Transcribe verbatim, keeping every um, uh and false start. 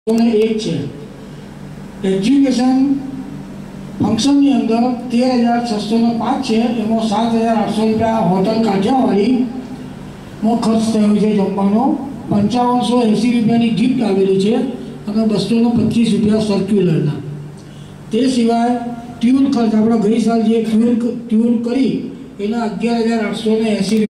एक है education function ની અંદર तेरह हज़ार छह सौ पाँच है एमो सात हज़ार आठ सौ रुपया होटल काठियावाड़ी में खर्च थयो छे। जमવાનો पचावन सौ एसी रुपयानी गिफ्ट आवेली है और बसो पच्चीस रुपया सर्क्युलरना। ते सिवाय ट्यून खर्च अपना गई साल जे ट्यून ट्यून करी एना अगियार हज़ार आठ सौ एसी